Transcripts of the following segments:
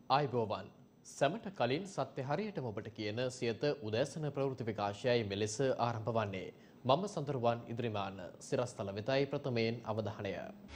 ආයුබෝවන් සැමට කලින් සත්‍ය හරියටම ඔබට කියන සියත උදෑසන ප්‍රවෘත්ති විකාශයයි මෙලෙස ආරම්භ වන්නේ. මම සඳරුවන් ඉදිරිමාන සිරස්තල වෙතයි ප්‍රථමයෙන් අවධානය.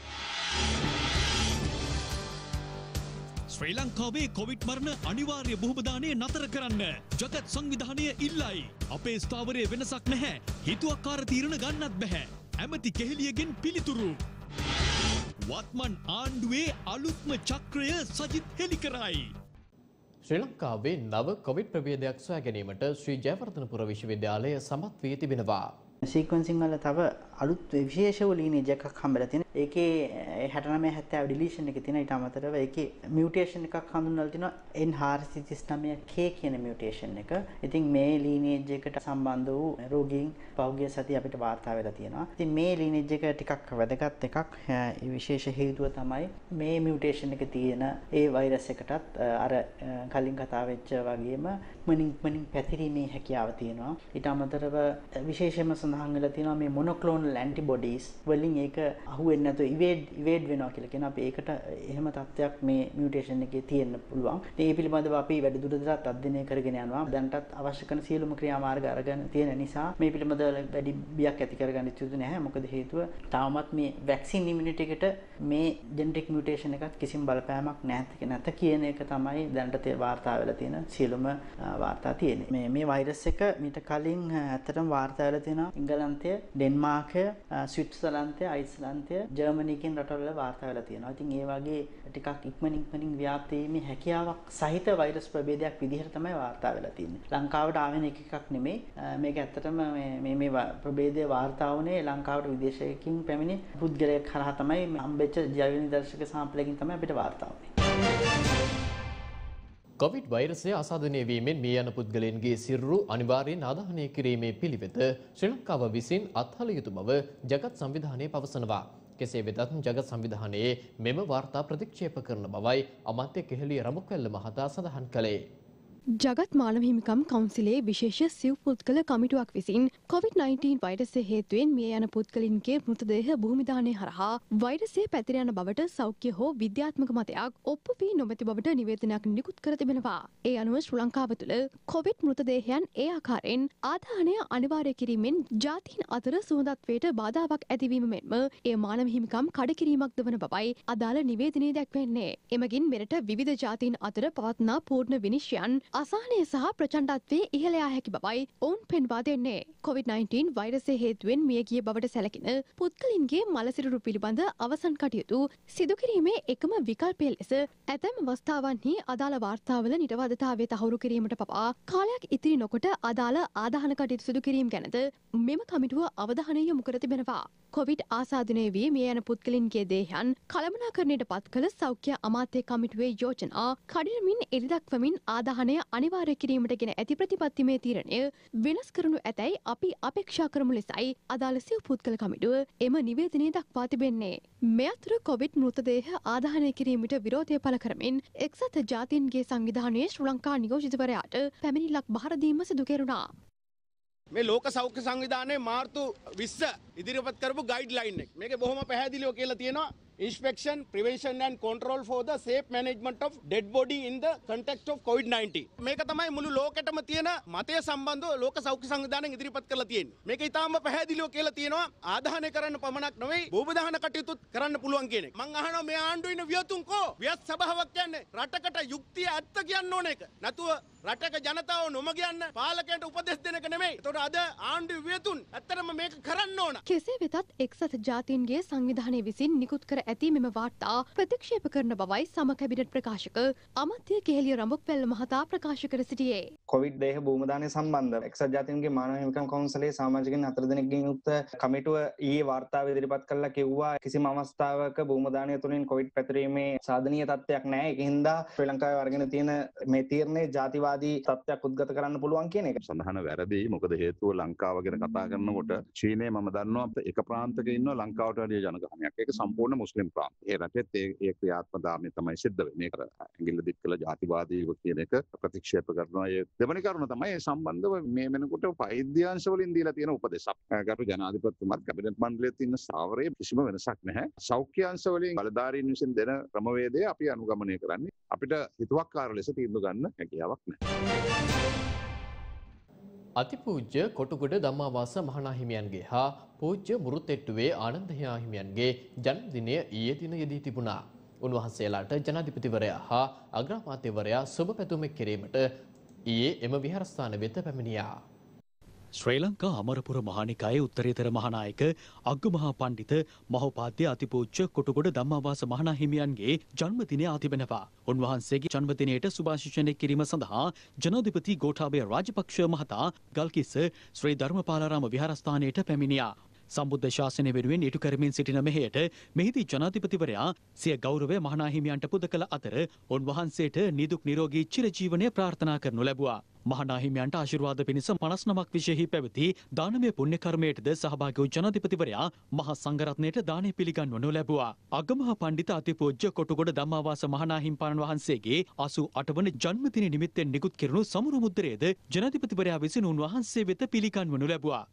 ශ්‍රී ලංකාවේ කොවිඩ් මරණ අනිවාර්ය බොහෝමදානය නතර කරන්න ජගත් සංවිධානය ඉල්ලයි. අපේ ස්ථාවරයේ වෙනසක් නැහැ. හිතුවක්කාර තීරණ ගන්නත් බෑ. ඇමති කෙහෙලියගෙන් පිළිතුරු. වත්මන් ආණ්ඩුවේ අලුත්ම චක්‍රය සජිත් හෙළි කරයි. ශ්‍රී ලංකාවේ නව කොවිඩ් ප්‍රභේදයක් සොයා ගැනීමට ශ්‍රී ජයවර්ධනපුර විශ්වවිද්‍යාලය සමත් වී තිබෙනවා. සීක්වෙන්සිං වල තව අලුත් විශේෂ වූ ලීනේජ් එකක් හම්බෙලා තියෙනවා. ඒකේ 69 70 ඩිලීෂන් එක තියෙනවා. ඊට අමතරව ඒකේ මියුටේෂන් එකක් හඳුන්වලා තියෙනවා N439K කියන මියුටේෂන් එක. ඉතින් මේ ලීනේජ් එකට සම්බන්ධ වූ රෝගීන් පෞද්ගලික සතිය අපිට වාර්තා වෙලා තියෙනවා. ඉතින් මේ ලීනේජ් එක ටිකක් වැදගත් එකක්. ඒ විශේෂ හේතුව තමයි මේ මියුටේෂන් එක තියෙන ඒ වෛරස් එකටත් අර කලින් කතා වෙච්ච වගේම ඉක්මනින් පැතිරීමේ හැකියාව තියෙනවා. ඊට අමතරව විශේෂයෙන්ම සඳහන් වෙලා තියෙනවා මේ මොනොක්ලෝනල් ඇන්ටිබොඩීස් වලින් ඒක අහුවෙන්නේ නැතුව ඉවේඩ් වෙනවා කියලා කියන අපි ඒකට එහෙම තත්ත්වයක් මේ මියුටේෂන් එකේ තියෙන්න පුළුවන්. ඉතින් ඒ පිළිබඳව අපි වැඩිදුරටත් අධ්‍යයනය කරගෙන යනවා. දැන්ටත් අවශ්‍ය කරන සියලුම ක්‍රියාමාර්ග අරගෙන තියෙන නිසා මේ පිළිබඳව වැඩි බියක් ඇති කරගන්න යුතු නැහැ. මොකද හේතුව තාමත් මේ වැක්සින් ඉමුනිටි එකට මේ ජෙනටික් මියුටේෂන් එකත් කිසිම බලපෑමක් නැත කියන එක තමයි දැනට වාර්තා වෙලා තියෙන සියලුම වාර්තා තියෙන්නේ. මේ වෛරස් එක මීට කලින් ඇත්තටම වාර්තා වෙලා තියෙනවා එංගලන්තය, ඩෙන්මාර්කය, ස්විට්සර්ලන්තය, අයිස්ලන්තය, ජර්මනි කියන රටවල වාර්තා වෙලා තියෙනවා. ඉතින් ඒ වගේ ටිකක් ඉක්මනින් ව්‍යාප්ත වීමේ හැකියාවක් සහිත වෛරස් ප්‍රභේදයක් විදිහට තමයි වාර්තා වෙලා තියෙන්නේ. ලංකාවට ආවෙන එකක් නෙමෙයි. මේක ඇත්තටම මේ ප්‍රභේදය වාර්තා වුණේ ලංකාවට විදේශයකින් පැමිණි පුද්ගලයෙක් කරා තමයි හම්බෙච්ච ජෛව නිදර්ශක සාම්පලයකින් තමයි අපිට වාර්තා වුණේ. කොවිඩ් වෛරසය ආසාදනය වීමෙන් මිය යන පුද්ගලයන්ගේ සිරුරු අනිවාර්යෙන් ආදාහනය කිරීමේ පිළිවෙත ශ්‍රී ලංකාව විසින් අත්හළ යුතු බව ජගත් සංවිධානය පවසනවා. කෙසේ වෙතත් ජගත් සංවිධානයේ මෙම වාර්තා ප්‍රතික්ෂේප කරන බවයි අමාත්‍ය කෙහෙලිය රඹුක්වැල්ල මහතා සඳහන් කළේ. ජගත් මානව හිමිකම් කවුන්සිලේ විශේෂ සිව් පුද්ගල කමිටුවක් විසින් COVID-19 වෛරසය හේතුවෙන් මිය යන පුද්ගලින්ගේ මෘතදේහ භූමිදානය හරහා වෛරසය පැතිර යන බවට සෞඛ්‍ය හෝ විද්‍යාත්මක මතයක් ඔප්පු වී නොමැති බවට නිවේදනයක් නිකුත් කර තිබෙනවා. ඒ අනුව ශ්‍රී ලංකාව තුළ කොවිඩ් මෘතදේහයන් ඒ ආකාරයෙන් ආදාහනය අනිවාර්ය කිරීමෙන් ජාතීන් අතර සුහදත්වයට බාධාවක් ඇතිවීම මෙන්ම ඒ මානව හිමිකම් කඩකිරීමක්ද වන බවයි අදාළ නිවේදනයේ දැක්වෙන්නේ. එමගින් මෙරට විවිධ ජාතීන් අතර පවත්නා පූර්ණ විනිශ්චයන් අසහනය සහ ප්‍රචණ්ඩත්වයේ ඉහළ යා හැකි බවයි ඔවුන් පෙන්වා දෙන්නේ. COVID-19 වෛරසය හේතුවෙන් මියගිය බවට සැලකෙන පුද්ගලින්ගේ මලසිරුරු පිළිබඳ අවසන් කටයුතු සිදු කිරීමේ එකම විකල්පය ලෙස ඇතැම් අවස්ථාවන්හි අදාළ වාර්තාවල නිරවදතාවය තහවුරු කිරීමට පවා කාලයක් ඉතිරි නොකොට අදාළ ආදාහන කටයුතු සිදු කිරීම ගැනද මෙම කමිටුව අවධානය යොමු කර තිබෙනවා. කොවිඩ් ආසාදනය වී මිය යන පුද්ගලින්ගේ දේහයන් කළමනාකරණයට පත් කළ සෞඛ්‍ය අමාත්‍ය කමිටුවේ යෝජනා කඩිනමින් එළිදක්වමින් ආදාහනය අනිවාර්ය කිරීමට ගෙන ඇති ප්‍රතිපත්තිමය තීරණය වෙනස් කරනු ඇතැයි අපි අපේක්ෂා කරමු ලෙසයි අදාළ සිව් පුද්ගල කමිටුව එම නිවේදනය දක්වා තිබෙන්නේ. මේ අතර කොවිඩ් මෘතදේහ ආදාහනය කිරීමට විරෝධය පළ කරමින් එක්සත් ජාතීන්ගේ සංවිධානයේ ශ්‍රී ලංකා නියෝජිතවරයාට පැමිණිල්ලක් බහර දීම සිදු කෙරුණා. මේ ලෝක සෞඛ්‍ය සංවිධානයේ මාර්තු 20 ඉදිරිපත් කරපු ගයිඩ්ලයින් එක. මේකේ බොහොම පැහැදිලිව කියලා තියෙනවා inspection, prevention and control for the safe management of dead body in the context of COVID-19. මේක තමයි මුළු ලෝකෙටම තියෙන මතය සම්බන්ධව ලෝක සෞඛ්‍ය සංවිධානයෙන් ඉදිරිපත් කරලා තියෙන්නේ. මේක ඊටාම පැහැදිලිව කියලා තියෙනවා ආදාහනය කරන්න පමණක් නෙවෙයි භූමදාහන කටයුතුත් කරන්න පුළුවන් කියන එක. මං අහනවා මේ ආණ්ඩුවේ ඉන්න වියතුන් කෝ? වියත් සභාවක් කියන්නේ රටකට යුක්තිය ඇත්ත කියන්න ඕන එක. නැතුව රටක ජනතාව නොම කියන්න පාලකයන්ට උපදෙස් දෙන එක නෙමෙයි. ඒතකොට අද ආණ්ඩුවේ වියතුන් ඇත්තටම මේක කරන්න ඕන. කෙසේ වෙතත් එක්සත් ජාතීන්ගේ සංවිධානය විසින් නිකුත් කර ඇති මෙම වාර්තා ප්‍රතික්ෂේප කරන බවයි සම කැබිනට් ප්‍රකාශක අමාත්‍ය කෙහෙලිය රඹුක්වැල්ල මහතා ප්‍රකාශ කර සිටියේ. කොවිඩ් දේහ භූමදානය සම්බන්ධව එක්සත් ජාතීන්ගේ මානව හිමිකම් කවුන්සිලේ සමාජිකයන් 4 දෙනෙක්ගෙන් යුක්ත කමිටුව ඊයේ වාර්තාව ඉදිරිපත් කළා කිව්වා කිසිම අවස්ථාවක භූමදානය තුළින් කොවිඩ් පැතිරීමේ සාධනීය තත්ත්වයක් නැහැ. ඒකින්ද ශ්‍රී ලංකාවේ අරගෙන තියෙන මේ තීරණය ජාතිවාදී තත්ත්වයක් උද්ගත කරන්න පුළුවන් කියන එක. සඳහන වැරදි. මොකද හේතුව ලංකාව ගැන කතා කරනකොට චීනය මම දන්නවා එක ප්‍රාන්තක ඉන්න ලංකාවට වැඩිය ජනගහනයක්. ඒක සම්පූර්ණ මුස්ලිම් ප්‍රාන්ත ඒ රටෙත් ඒ ක්‍රියාත්මතාවය තමයි සිද්ධ වෙන්නේ. ඇඟිල්ල දික් කළ ජාතිවාදී කියන එක ප්‍රතික්ෂේප කරනවා. ඒ දෙවැනි කරුණ තමයි සම්බන්ධව මේ වෙනකොට වෛද්‍ය අංශ වලින් දීලා තියෙන උපදේශක්. ගරු ජනාධිපතිතුමාත් කැබිනට් මණ්ඩලයේ තියෙන ස්ථාවරයේ කිසිම වෙනසක් නැහැ. සෞඛ්‍ය අංශ වලින් බලධාරීන් විසින් දෙන ක්‍රමවේදය අපි අනුගමනය කරන්නේ. අපිට හිතුවක්කාර ලෙස තීන්දුව ගන්න හැකියාවක් නැහැ. අතිපූජ්‍ය කොටුගොඩ ධම්මාවාස මහනාහිමියන්ගේ හා පූජ්‍ය මුරුතෙට්ටුවේ ආනන්ද හිමියන්ගේ ජන්මදිනය ඊයේ දින යෙදී තිබුණා. උන්වහන්සේලාට ජනාධිපතිවරයා හා අග්‍රාමාත්‍යවරයා සුබ පැතුම් කිරීමට ඊයේ එම විහාරස්ථාන වෙත පැමිණියා. ශ්‍රී ලංකා අමරපුර මහානිකායේ උත්තරීතර මහානායක අග්ගමහා පණ්ඩිත මහෝපාද්‍ය අතිපූජ්‍ය කොටුගොඩ ධම්මාවාස මහනාහිමියන්ගේ ජන්මදිනය ආතිබෙනවා. උන්වහන්සේගේ ජන්මදිනයට සුභාශිංසනය කිරීම සඳහා ජනාධිපති ගෝඨාභය රාජපක්ෂ මහතා ගල්කිස්ස ශ්‍රී ධර්මපාලාරාම විහාරස්ථානයට පැමිණියා. සම්බුද්ධ ශාසනය වෙනුවෙන් ඉටු කරමින් සිටින මෙහෙයට මෙහිදී ජනාධිපතිවරයා සිය ගෞරවය මහනාහිමියන්ට පුද කළ අතර උන්වහන්සේට නිදුක් නිරෝගී චිරජීවනය ප්‍රාර්ථනා කරනු ලැබුවා. මහනාහිමියන්ට ආශිර්වාද පිණිස 59ක් විශේෂී පැවති දානමය පුණ්‍ය කර්මයටද සහභාගී වූ ජනාධිපතිවරයා මහා සංඝරත්නයට දානය පිළිගන්වනු ලැබුවා. අගමහා පණ්ඩිත අතිපූජ්‍ය කොටුගොඩ ධම්මාවාස මහනාහිමිපාණන් වහන්සේගේ 88 වන ජන්මදින නිමිත්තෙන් නිකුත් කෙරුණු සමුරු මුද්‍රයද ජනාධිපතිවරයා විසින් උන්වහන්සේ වෙත පිළිගන්වනු ලැබුවා.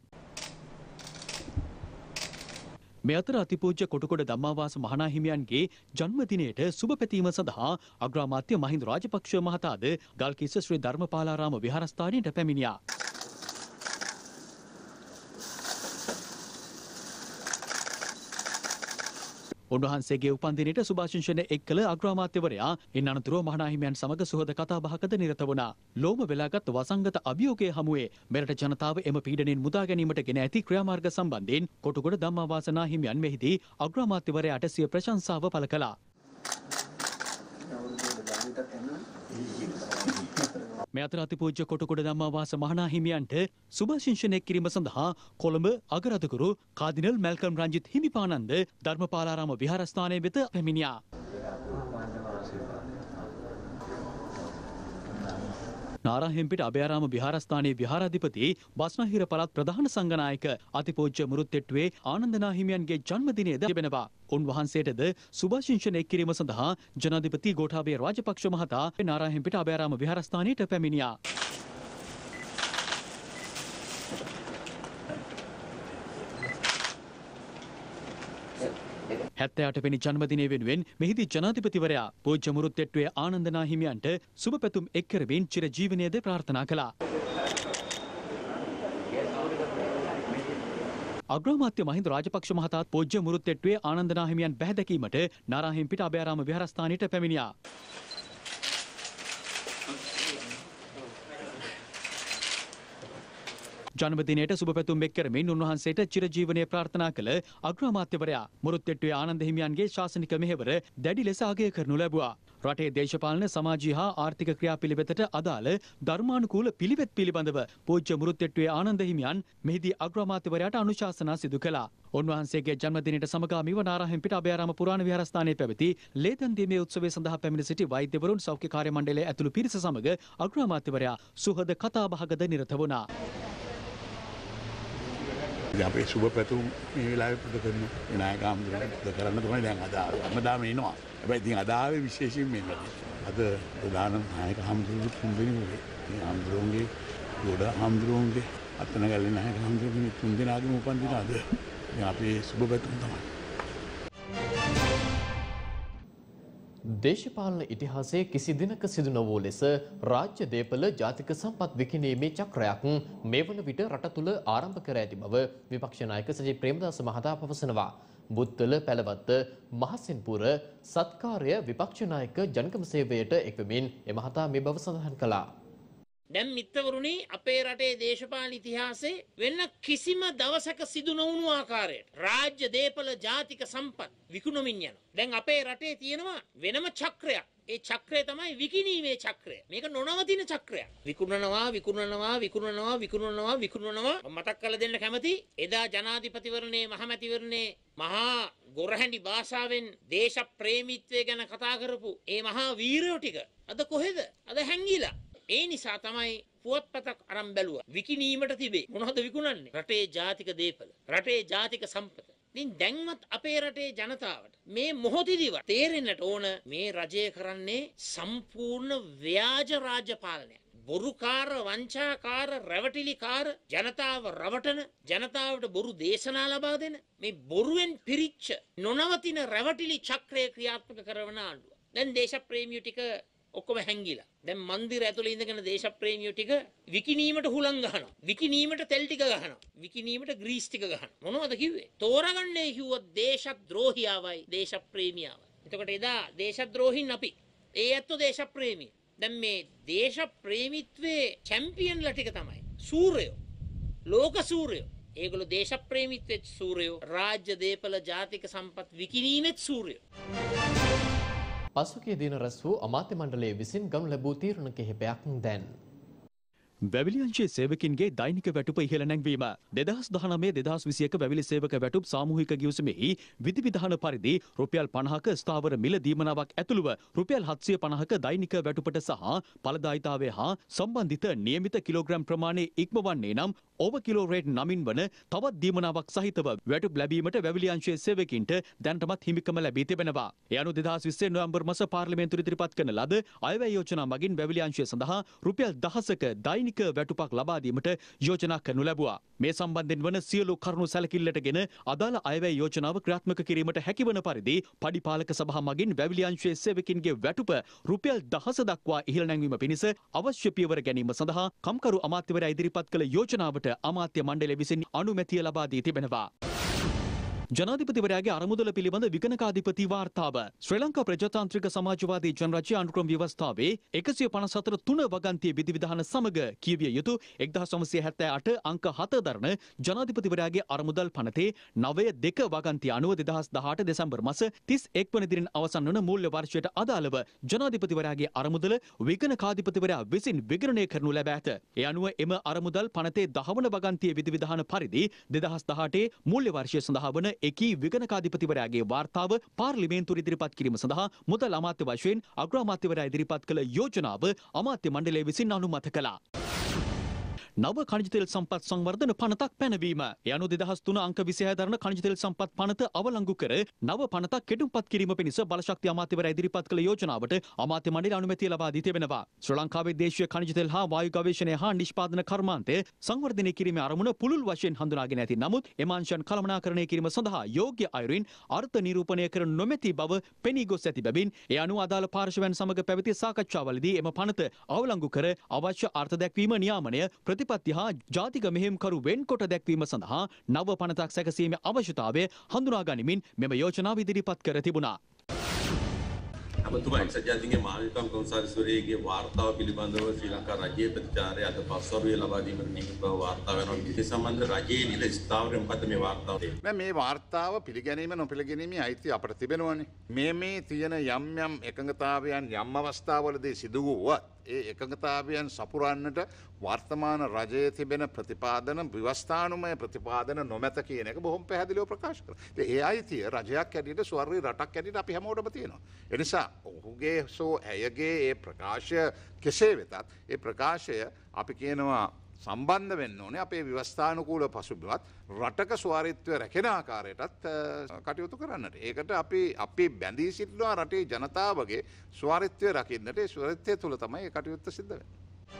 මේ අතර අතිපූජ්‍ය කොටුගොඩ ධම්මාවාස මහනාහිමියන්ගේ ජන්මදිනයට සුබ පැතීම සඳහා අග්‍රාමාත්‍ය මහින්ද රාජපක්ෂ මහතාද ගල්කිස්ස ශ්‍රී ධර්මපාලාරාම විහාරස්ථානයට පැමිණියා. උන්වහන්සේගේ උපන්දිනයට සුභාශිංසන එක් කළ අග්‍රාමාත්‍යවරයා ඉන් අනතුරුව මහනාහිමියන් සමග සුහද කතාබහකද නිරත වුණා. ලෝම වෙලාගත් වසංගත අභියෝගයේ හමුවේ මෙරට ජනතාව එම පීඩනයෙන් මුදා ගැනීමට ගෙන ඇති ක්‍රියාමාර්ග සම්බන්ධයෙන් කොටුගොඩ ධම්මාවාස නාහිමියන් මෙහිදී අග්‍රාමාත්‍යවරයාට සිය ප්‍රශංසාව පළ කළා. මේ අතර අතිපූජ්‍ය කොටුගොඩ ධම්මාවාස මහනාහිමියන්ට සුභාශිංසනය කිරීම සඳහා කොළඹ අගරදුකුරු කාදිනල් මැල්කම් රංජිත් හිමිපාණන්ද ධර්මපාලාරාම විහාරස්ථානය වෙත පැමිණියා. නාරාහෙම්පිට අභයාරාම විහාරස්ථානයේ විහාරාධිපති බස්නාහිර පළාත් ප්‍රධාන සංඝනායක අතිපූජ්‍ය මුරුත්තෙට්ටුවේ ආනන්ද නාහිමියන්ගේ ජන්මදිනයද තිබෙනවා. උන්වහන්සේටද සුභාශිංසනය කිරීම සඳහා ජනාධිපති ගෝඨාභය රාජපක්ෂ මහතා නාරාහෙම්පිට අභයාරාම විහාරස්ථානයට පැමිණියා. හැත්තෑට වෙනි ජන්මදිනය වෙනුවෙන් මෙහිදී ජනාධිපතිවරයා පූජ්‍ය මුරුත්තෙට්ටුවේ ආනන්ද නාහිමියන්ට සුබ පැතුම් එක් කරමින් චිර ජීවනයේද ප්‍රාර්ථනා කළා. අග්‍රාමාත්‍ය මහින්ද රාජපක්ෂ මහතාත් පූජ්‍ය මුරුත්තෙට්ටුවේ ආනන්ද නාහිමියන් බැහැදකීමට නාරාහෙම්පිට අභයාරාම විහාරස්ථානයට පැමිණියා. ජන්මදිනයට සුබ පැතුම් එක් කරමින් උන්වහන්සේට චිරජීවනය ප්‍රාර්ථනා කළ අග්‍රාමාත්‍යවරයා මුරුත්තෙට්ටුවේ ආනන්ද හිමියන්ගේ ශාසනික මෙහෙවර දැඩි ලෙස අගය කරනු ලැබුවා. රටේ දේශපාලන සමාජීය හා ආර්ථික ක්‍රියාපිළිවෙතට අදාළ ධර්මානුකූල පිළිවෙත් පිළිබඳව පූජ්‍ය මුරුත්තෙට්ටුවේ ආනන්ද හිමියන් මෙහිදී අග්‍රාමාත්‍යවරයාට අනුශාසනා සිදු කළා. උන්වහන්සේගේ ජන්මදිනයට සමගාමීව නාරාහෙම්පිට අභයාරාම පුරාණ විහාරස්ථානයේ පැවති ලේදන් දීමේ උත්සවය සඳහා පැමිණ සිටි වෛද්‍යවරුන් සෞඛ්‍ය කාර්ය මණ්ඩලයේ ඇතුළු පිරිස සමග අග්‍රාමාත්‍යවරයා සුහද කතාබහකද නිරත වුණා. අපේ සුබ පැතුම් මේ වෙලාවේ පුද කරන විනායක හාමුදුරුවෝ පුද කරන්න තමයි දැන් අද හැමදාම එනවා. හැබැයි ඉතින් අද ආවේ විශේෂයෙන් මේ අද ප්‍රධාන නායක හාමුදුරුවෝ තුන්දෙනෙක් වගේ. මේ හාමුදුරුවන්ගේ ගොඩ හාමුදුරුවන්ගේ අත්නගල්ලේ නායක හාමුදුරුවන්ගේ තුන්දෙනාගේම උපන්දින අද. ඉතින් අපේ සුබ පැතුම් තමයි. දේශපාලන ඉතිහාසයේ කිසි දිනක සිදු නොවූ ලෙස රාජ්‍ය දේපල ජාතික සම්පත් විකිණීමේ චක්‍රයක් මේ වන විට රට තුළ ආරම්භ කර ඇති බව විපක්ෂ නායක සජිත් ප්‍රේමදාස මහතා පවසනවා. බුත්තල පැලවත්ත මහසෙන්පුර සත්කාරය විපක්ෂ නායක ජනකම සේවයට එක්වමින් එම මහතා මේ බව සඳහන් කළා. දැන් මිත්‍රවරුනි අපේ රටේ දේශපාලන ඉතිහාසයේ වෙන කිසිම දවසක සිදු නොවුණු ආකාරයට රාජ්‍ය දේපල ජාතික සම්පත් විකුණමින් යනවා. දැන් අපේ රටේ තියෙනවා වෙනම චක්‍රයක්. ඒ චක්‍රය තමයි විකිණීමේ චක්‍රය. මේක නොනවතින චක්‍රයක්. විකුණනවා මතක් කරලා දෙන්න කැමති. එදා ජනාධිපතිවරණේ මහමැතිවරණේ මහා ගොරහැඬි භාෂාවෙන් දේශ ප්‍රේමීත්වය ගැන කතා කරපු ඒ මහා වීරයෝ ටික අද කොහෙද? අද හැංගිලා. ඒ නිසා තමයි පුවත්පතක් අරන් බැලුවා. විකිණීමට තිබේ. මොනවද විකුණන්නේ? රටේ ජාතික දේපල. රටේ ජාතික සම්පත. ඉතින් දැන්වත් අපේ රටේ ජනතාවට මේ මොහොතේදීවත් තේරෙන්නට ඕන මේ රජය කරන්නේ සම්පූර්ණ ව්‍යාජ රාජ්‍ය පාලනයක්. බොරුකාර වංචාකාර රැවටිලිකාර ජනතාව රවටන ජනතාවට බොරු දේශනා ලබා දෙන මේ බොරුවෙන් පිරිච්ච නොනවතින රැවටිලි චක්‍රය ක්‍රියාත්මක කරන ආණ්ඩුව. දැන් දේශප්‍රේමියෝ ටික ඔක්කොම හැංගිලා. දැන් මන්දිර ඇතුලේ ඉඳගෙන දේශප්‍රේමියෝ ටික විකිනීමට හුලං ගහනවා. විකිනීමට තෙල් ටික ගහනවා. විකිනීමට ග්‍රීස් ටික ගහනවා. මොනවද කිව්වේ? තෝරගන්නේ කිව්වොත් දේශද්‍රෝහියාවයි දේශප්‍රේමියාවයි. එතකොට එදා දේශද්‍රෝහින් අපි. ඒ ඇත්තෝ දේශප්‍රේමී. දැන් මේ දේශප්‍රේමීත්වයේ චැම්පියන්ලා ටික තමයි සූරයෝ. ලෝක සූරයෝ. ඒගොල්ලෝ දේශප්‍රේමීත්වයේ සූරයෝ. රාජ්‍ය දේපල ජාතික සම්පත් විකිණීමෙත් සූරයෝ. පසුගිය දින රැස් වූ අමාත්‍ය මණ්ඩලයේ විසින් ගනු ලැබූ තීරණ කිහිපයක් දැන්. වැවිලි අංශයේ සේවකින්ගේ දෛනික වැටුප ඉහළ නැංවීම 2019-2021 වැවිලි සේවක වැටුප් සාමූහික ගිවිසුමෙහි විධිවිධාන පරිදි රුපියල් 50ක ස්ථාවර මිල දීමනාවක් ඇතුළුව රුපියල් 750ක දෛනික වැටුපට සහ ඵලදායිතාවය හා සම්බන්ධිත නියමිත කිලෝග්‍රෑම් ප්‍රමාණය ඉක්මවන්නේ නම් ඕවර් කිලෝ රේට් 9 වන තවත් දීමනාවක් සහිතව වැටුප් ලැබීමට වැවිලි අංශයේ සේවකින්ට දැනටමත් හිමිකම ලැබී තිබෙනවා. ඒ අනුව 2020 නොවැම්බර් මාස පාර්ලිමේන්තුවේ ඉදිරිපත් කරන ලද අයවැය යෝජනා මගින් වැවිලි අංශය සඳහා රුපියල් 10ක දෛනික වැටුපක් ලබා දීමට යෝජනා කරනු ලැබුවා. මේ සම්බන්ධයෙන් වන සියලු කරුණු සැලකිල්ලටගෙන අදාළ අයවැය යෝජනාව ක්‍රියාත්මක කිරීමට හැකිවන පරිදි පඩිපාලක සභාව මගින් වැවිලි අංශයේ සේවකින්ගේ වැටුප රුපියල් 10 දක්වා ඉහළ නැංවීම පිණිස අවශ්‍ය පියවර ගැනීම සඳහා කම්කරු අමාත්‍යවරයා ඉදිරිපත් කළ යෝජනාවට අමාත්‍ය මණ්ඩලය විසින් අනුමැතිය ලබා දී තිබෙනවා. ජනාධිපතිවරයාගේ අරමුදල පිළිබඳ විගණකාධිපති වාර්තාව ශ්‍රී ලංකා ප්‍රජාතාන්ත්‍රික සමාජවාදී ජනරජය අනුක්‍රම ව්‍යවස්ථාවේ 154 3 වගන්තියේ විධිවිධාන සමග කියවිය යුතු 1978 අංක 7 දරන ජනාධිපතිවරයාගේ අරමුදල් පනතේ 9.2 වගන්තිය අනුව 2018 දෙසැම්බර් මාස 31 වන දින අවසන් වන මූල්‍ය වර්ෂයට අදාළව ජනාධිපතිවරයාගේ අරමුදල විගණකාධිපතිවරයා විසින් විගණනය කරනු ලැබ ඇත. ඒ අනුව එම අරමුදල් පනතේ 10 වන වගන්තියේ විධිවිධාන පරිදි 2018 මූල්‍ය වර්ෂය සඳහා වන එකී විගණකාධිපතිවරයාගේ වාර්තාව පාර්ලිමේන්තුවට ඉදිරිපත් කිරීම සඳහා මුදල් අමාත්‍ය වශයෙන් අග්‍රාමාත්‍යවරයා ඉදිරිපත් කළ යෝජනාව අමාත්‍ය මණ්ඩලය විසින් අනුමත කළා. නව ඛනිජ තෙල් සම්පත් සංවර්ධන පනතක් පැනවීම. ඒ අනුව 2003 අංක 26 දරන ඛනිජ තෙල් සම්පත් පනත අවලංගු කර නව පනතක් කෙටුම්පත් කිරීම පිණිස බලශක්ති අමාත්‍යවරයා ඉදිරිපත් කළ යෝජනාවට අමාත්‍ය මණ්ඩලය අනුමැතිය ලබා දී තිබෙනවා. ශ්‍රී ලංකාවේ දේශීය ඛනිජ තෙල් හා වායු ගවේෂණය හා නිෂ්පාදන කර්මාන්තය සංවර්ධනය කිරීමේ අරමුණ පුළුල් වශයෙන් හඳුනාගෙන ඇති නමුත් එම අංශයන් කළමනාකරණය කිරීම සඳහා යෝග්‍ය අයුරින් අර්ථ නිරූපණය කර නොමැති බව පෙනී ගොස් ඇති බැවින් ඒ අනුව අදාළ පාර්ශවයන් සමග පැවති සාකච්ඡාවලදී එම පනත අවලංගු කර අවශ්‍ය අර්ථ දැක්වීම නියාමනය ප්‍රතිපත්ති හා ජාතික මෙහෙයුම්කරු වෙන්කොට දැක්වීම සඳහා නව පනතක් සැකසීමේ අවශ්‍යතාවය හඳුනා ගනිමින් මෙම යෝජනාව ඉදිරිපත් කර තිබුණා. අමතුමා එක්සත් ජාතීන්ගේ මානවිකම් කොන්සල්ස්වරයාගේ වාර්තාව පිළිබඳව ශ්‍රී ලංකා රජයේ ප්‍රතිචාරය අද පස්වරුවේ ලබා දීමට නියමිත බව වාර්තා වෙනවා. ඒ සම්බන්ධ රජයේ නිල ස්ථාවරය මොකද මේ වාර්තාව දෙන්නේ? මේ වාර්තාව පිළිගැනීම නොපිළිගැනීමේ අයිතිය අපට තිබෙනවනේ. මේ තියෙන යම් එකඟතාවයන් යම් අවස්ථාවලදී සිදු වුවත් ඒ එකඟතාවයන් සපුරන්නට වර්තමාන රජයේ තිබෙන ප්‍රතිපාදන ව්‍යවස්ථානුමය ප්‍රතිපාදන නොමැත කියන එක බොහොම පැහැදිලිව ප්‍රකාශ කරනවා. ඒ අයිතිය රජයක් ඇටියට ස්වර්ගී රටක් ඇටියට අපි හැමෝටම තියෙනවා. ඒ නිසා ඔහුගේ ඇයගේ ඒ ප්‍රකාශය කෙසේ වෙතත් ඒ ප්‍රකාශය අපි කියනවා සම්බන්ධ වෙන්න ඕනේ අපේ ව්‍යවස්ථානුකූල පසුබිමත් රටක ස්වාරිත්වය රැකෙන ආකාරයටත් කටයුතු කරන්නට. ඒකට අපි බැඳී සිටිනවා රටේ ජනතාවගේ ස්වාරිත්වය රකින්නට. ඒ ස්වාරිත්වය තුළ තමයි ඒ කටයුත්ත සිද්ධ වෙන්නේ.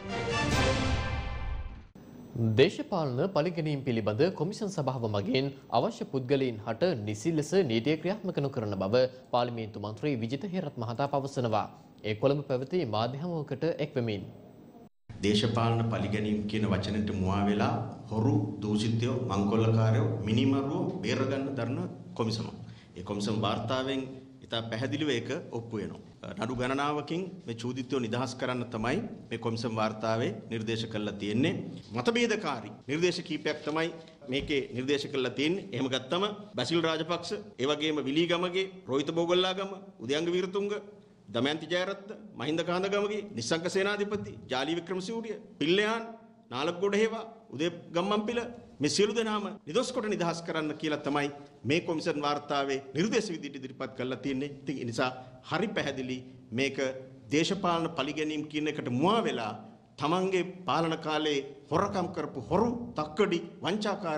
දේශපාලන පරිගැනීම් පිළිබඳ කොමිෂන් සභාව මගින් අවශ්‍ය පුද්ගලයන් හට නිසි ලෙස නීතිය ක්‍රියාත්මක නොකරන බව පාර්ලිමේන්තු මන්ත්‍රී විජිත හේරත් මහතා පවසනවා. ඒ කොළඹ පැවති මාධ්‍ය හමුවකට එක්වෙමින් දේශපාලන පරිගැනීම් කියන වචනෙට මුවා වෙලා හොරු දූෂිතයෝ මංකොල්ලකාරයෝ මිනිමරුවෝ බේරගන්න දරන කොමිසමක්. ඒ කොමිසම් වාර්තාවෙන් ඉතා පැහැදිලිව ඒක ඔප්පු වෙනවා. නඩු ගණනාවකින් මේ චූදිතයෝ නිදහස් කරන්න තමයි මේ කොමිසම් වාර්තාවේ නිර්දේශ කරලා තියෙන්නේ. මතභේදකාරී නිර්දේශ කීපයක් තමයි මේකේ නිර්දේශ කරලා තියෙන්නේ. එහෙම ගත්තම බැසිල් රාජපක්ෂ, ඒ වගේම විලීගමගේ රෝහිත බෝගල්ලාගම, උදයංග වීරතුංග, දමයන්ති ජයරත්න, මහින්ද කාන්දගමගේ, නිස්සංක සේනාධිපති, ජාලි වික්‍රමසිංහුගේ, පිල්ලයාන්, නාලක්ගොඩ හේවා, උදේ ගම්මන්පිල මේ සියලු දෙනාම නිදොස් කොට නිදහස් කරන්න කියලා තමයි මේ කොමිෂන් වාර්තාවේ නිර්දේශ විදිහට ඉදිරිපත් කරලා තියෙන්නේ. ඉතින් ඒ නිසා හරි පැහැදිලි මේක දේශපාලන පරිගැනීම් කියන එකට මුවා වෙලා තමන්ගේ පාලන කාලේ හොරකම් කරපු හොරු, තක්කඩි, වංචාකාරයෝ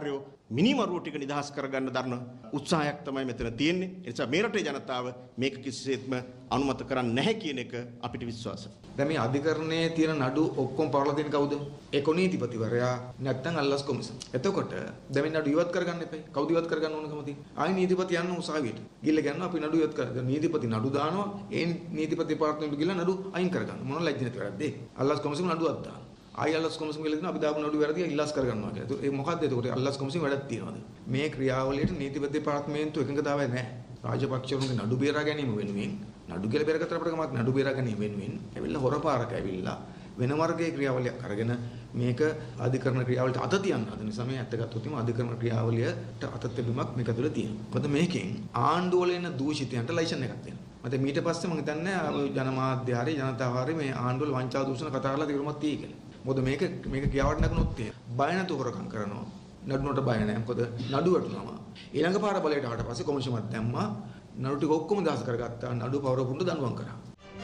මිනිමරුව ටික නිදහස් කරගන්න දරන උත්සාහයක් තමයි මෙතන තියෙන්නේ. ඒ නිසා මේ රටේ ජනතාව මේක කිසිසේත්ම අනුමත කරන්නේ නැහැ කියන එක අපිට විශ්වාසයි. දැන් මේ අධිකරණයේ තියෙන නඩු ඔක්කොම පවරලා තියෙන කවුද? ඒ කොනීතිපතිවරයා නැත්නම් අල්ලස් කොමිසම. එතකොට දැන් මේ නඩු ඉවත් කරගන්න එපා. කවුද ඉවත් කරගන්න ඕනකම තියෙන්නේ? ආයි නීතිපති යන්න උසාවියට. ගිල්ල ගන්නවා අපි නඩු ඉවත් කරගන්න. නීතිපති නඩු දානවා. ඒ නීතිපති දෙපාර්තමේන්තුවට ගිහලා නඩු අයින් කරගන්න. මොන ලැජ්ජ නැති වැඩක්ද ඒක? අල්ලස් කොමිසම නඩුවක් දානවා. ආයි අල්ලස් කොමිසම කියලා දෙනවා අපි දාපු නඩු වැරදි ඉල්ලාස් කරගන්නවා කියලා. ඒක මොකද්ද එතකොට? අල්ලස් කොමිසම වැඩක් තියනවාද? මේ ක්‍රියාවලියට නීතිපති දෙපාර්තමේන්තුව එකඟතාවය නැහැ. රාජපක්ෂවරුන්ගේ නඩු බේරා ගැනීම වෙනුවෙන් නඩු කියලා බේරගත්තට අපිට කමක් නඩු බේරා ගැනීම වෙනුවෙන් ඇවිල්ලා හොරපාරක ඇවිල්ලා වෙන වර්ගයේ ක්‍රියාවලියක් අරගෙන මේක අධිකරණ ක්‍රියාවලට අත තියන්න හදන නිසා මේ ඇත්ත ගත්තොත් එimhe අධිකරණ ක්‍රියාවලියට අත තිබීමක් මේක තුළ තියෙනවා. මොකද මේකෙන් ආණ්ඩුවල එන දූෂිතයන්ට ලයිසන් එකක් දෙනවා. මත මීට පස්සේ මම හිතන්නේ ජනමාධ්‍ය හරි ජනතාව හරි මේ ආණ්ඩුවල වංචා දූෂණ කතා කරලා තිරුමක් තියෙයි කියලා. මොකද මේක කියාවට නැගුණොත් බය නැතුව හොරකම් කරනවා. නඩුවට බය නැහැ. මොකද නඩු වටුනවා. ඊළඟ පාර බලයට ආවට පස්සේ කොමිෂමක් දැම්මා. නඩු ටික ඔක්කොම දාස කරගත්තා. නඩු පවරපුන්ට දඬුවම් කරා.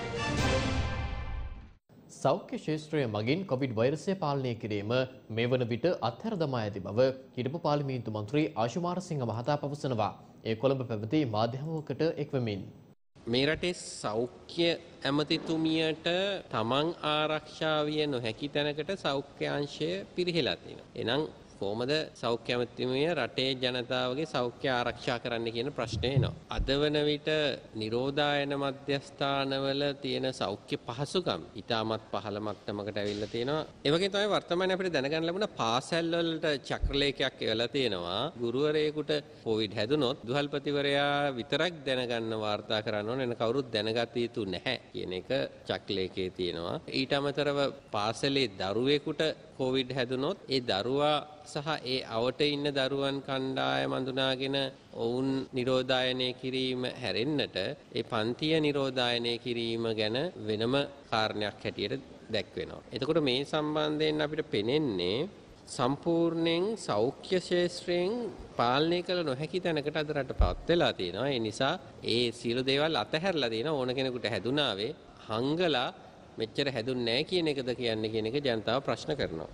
සෞඛ්‍ය ශාස්ත්‍රය මගින් කොවිඩ් වෛරසය පාලනය කිරීම මේ වන විට අත්හැර දමා ඇති බව හිටපු පාර්ලිමේන්තු මන්ත්‍රී ආශුමාරසිංහ මහතා පවසනවා. ඒ කොළඹ පැවති මාධ්‍ය හමුවකට එක්වමින් මේ රටේ සෞඛ්‍ය ඇමතිතුමියට තමන් ආරක්ෂා විය නොහැකි තැනකට සෞඛ්‍ය අංශය පිරිහිලා තියෙනවා. එහෙනම් කොහොමද සෞඛ්‍ය ඇමතිතුමිය රටේ ජනතාවගේ සෞඛ්‍ය ආරක්ෂා කරන්න කියන ප්‍රශ්නේ එනවා. අද වන විට නිරෝධායන මධ්‍යස්ථානවල තියෙන සෞඛ්‍ය පහසුකම් ඉතාමත් පහළ මට්ටමකට ඇවිල්ලා තියෙනවා. ඒ වගේම තමයි වර්තමානයේ අපිට දැනගන්න ලැබුණ පාසල් වලට චක්‍රලේඛයක් එවලා තියෙනවා. ගුරුවරයෙකුට කොවිඩ් හැදුනොත් දුහල්පතිවරයා විතරක් දැනගන්න වාර්තා කරන්න ඕන. එන කවුරුත් දැනගත යුතු නැහැ කියන එක චක්‍රලේඛයේ තියෙනවා. ඊට අමතරව පාසලේ දරුවෙකුට කොවිඩ් හැදුනොත් ඒ දරුවා සහ ඒ අවට ඉන්න දරුවන් කණ්ඩායම අඳුනාගෙන ඔවුන් නිරෝධායනය කිරීම හැරෙන්නට ඒ පන්තිය නිරෝධායනය කිරීම ගැන වෙනම කාරණයක් හැටියට දැක්වෙනවා. එතකොට මේ සම්බන්ධයෙන් අපිට පෙනෙන්නේ සම්පූර්ණයෙන් සෞඛ්‍ය ශාස්ත්‍රයෙන් පාලනය කළ නොහැකි තැනකට අද රටපත් වෙලා තියෙනවා. ඒ නිසා ඒ සියලු දේවල් අතහැරලා තියෙනවා. ඕන කෙනෙකුට හැදුනාවේ හංගලා මෙච්චර හැදුන්නේ නැහැ කියන එකද කියන්නේ කියන එක ජනතාව ප්‍රශ්න කරනවා.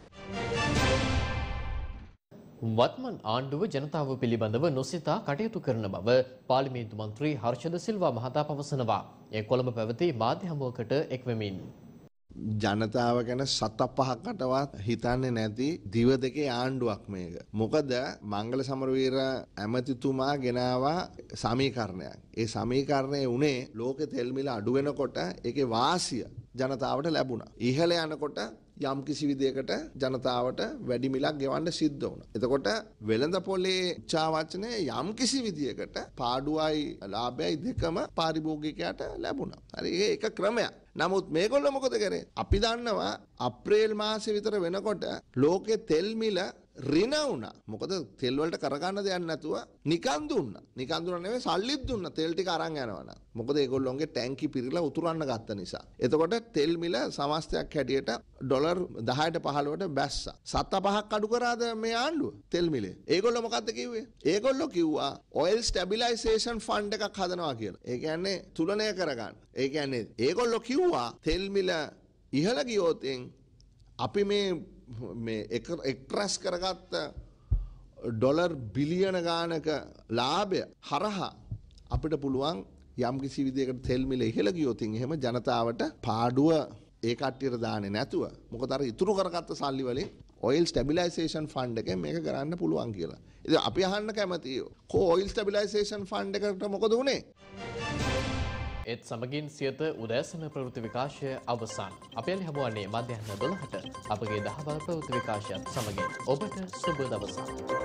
වත්මන් ආණ්ඩුව ජනතාව පිළිබඳව නොසිතා කටයුතු කරන බව පාර්ලිමේන්තු මන්ත්‍රී හර්ෂද සිල්වා මහතා පවසනවා. ඒ කොළඹ පැවති මාධ්‍ය හමුවකට එක්වෙමින් ජනතාව ගැන සත පහකටවත් හිතන්නේ නැති දිව දෙකේ ආණ්ඩුවක් මේක. මොකද මංගල සමරවීර ඇමතිතුමා ගෙනාවා සමීකරණයක්. ඒ සමීකරණය උනේ ලෝකෙ තෙල් මිල අඩු වෙනකොට ඒකේ වාසිය ජනතාවට ලැබුණා. ඉහළ යනකොට යම් කිසි විදියකට ජනතාවට වැඩි මිලක් ගෙවන්න සිද්ධ වුණා. එතකොට වෙළඳ පොලේ උච්චාවචනය යම් කිසි විදියකට පාඩුවයි ලාභයයි දෙකම පාරිභෝගිකයාට ලැබුණා. හරි ඒක ක්‍රමයක්. නමුත් මේගොල්ලෝ මොකද කරේ? අපි දන්නවා අප්‍රේල් මාසේ විතර වෙනකොට ලෝකේ තෙල් මිල ඍණ වුණා. මොකද තෙල් වලට කරගන්න දෙයක් නැතුව නිකන් දුන්නා. නිකන් දුන්නා නෙවෙයි සල්ලිත් දුන්නා තෙල් ටික අරන් යනවනම්. මොකද ඒගොල්ලෝගේ ටැංකි පිරিলা උතුරන්න ගත්ත නිසා. එතකොට තෙල් මිල සමස්තයක් හැටියට ඩොලර් 10ට 15ට බැස්සා. 7.5ක් අඩු කරාද මේ ආණ්ඩුව තෙල් මිලේ? ඒගොල්ලෝ මොකද්ද කිව්වේ? ඒගොල්ලෝ කිව්වා ඔයිල් ස්ටැබිලයිසේෂන් ෆන්ඩ් එකක් හදනවා කියලා. ඒ කියන්නේ තුලනය කරගන්න. ඒ කියන්නේ ඒගොල්ලෝ කිව්වා තෙල් මිල ඉහළ ගියොත් අපි මේ එක්රැස් කරගත්ත ඩොලර් බිලියන ගානක ලාභය හරහා අපිට පුළුවන් යම් කිසි විදියකට තෙල් මිල ඉහළ ගියොත් එහෙම ජනතාවට පාඩුව ඒ කට්ටියට දාන්නේ නැතුව මොකද අර ඉතුරු කරගත්ත සල්ලි වලින් ඔයිල් ස්ටැබිලයිසේෂන් ෆන්ඩ් එකෙන් මේක කරන්න පුළුවන් කියලා. ඉතින් අපි අහන්න කැමතියි කො ඔයිල් ස්ටැබිලයිසේෂන් ෆන්ඩ් එකට මොකද උනේ? ඒත් සමගින් සියත උදෑසන ප්‍රවෘත්ති විකාශය අවසන්. අපේ හමුවන්නේ මධ්‍යහන 12ට අපගේ දහවල් ප්‍රවෘත්ති විකාශයත් සමගින් ඔබට සුබ දවසක්.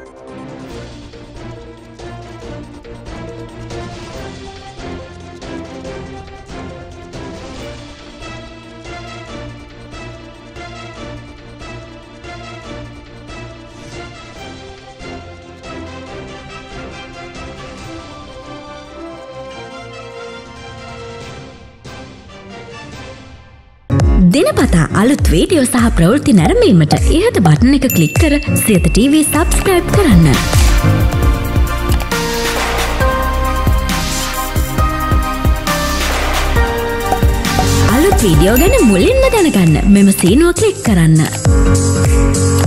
දිනපතා අලුත් වීඩියෝ සහ ප්‍රවෘත්ති නැරඹීමට ඉහත බටන් එක ක්ලික් කර සියත TV සබ්ස්ක්‍රයිබ් කරන්න. අලුත් වීඩියෝ ගැන මුලින්ම දැනගන්න මෙම සීනුව ක්ලික් කරන්න.